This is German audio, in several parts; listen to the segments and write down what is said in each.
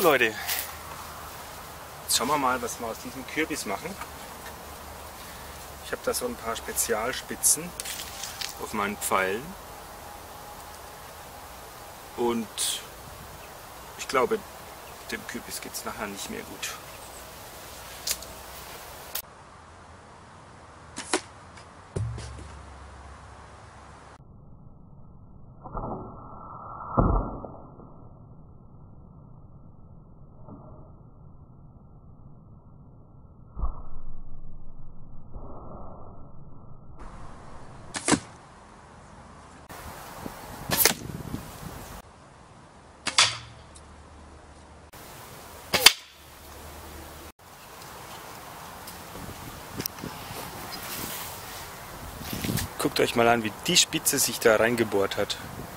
So Leute, jetzt schauen wir mal, was wir aus diesem Kürbis machen. Ich habe da so ein paar Spezialspitzen auf meinen Pfeilen und ich glaube, dem Kürbis geht es nachher nicht mehr gut. Guckt euch mal an, wie die Spitze sich da reingebohrt hat.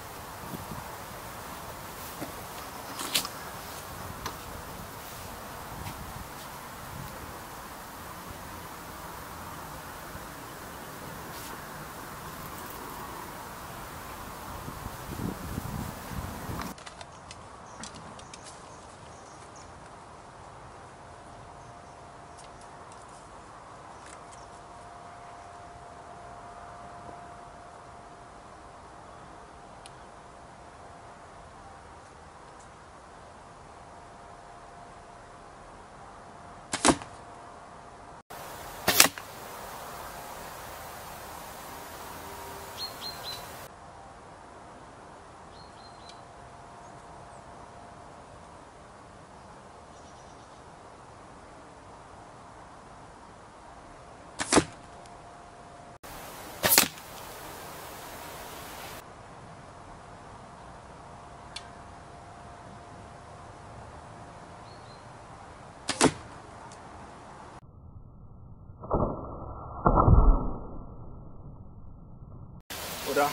Oder?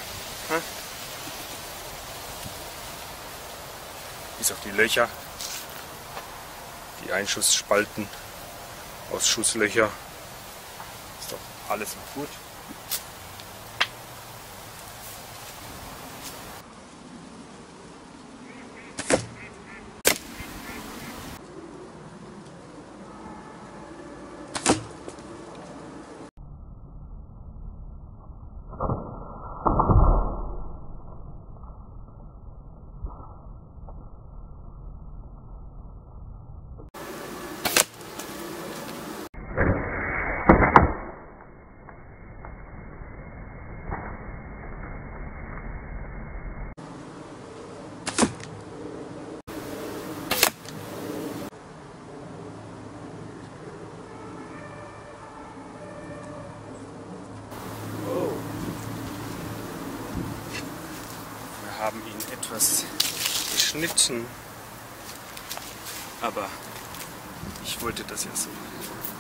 Bis auf die Löcher, die Einschussspalten, Ausschusslöcher, ist doch alles noch gut. Wir haben ihn etwas geschnitten, aber ich wollte das ja so.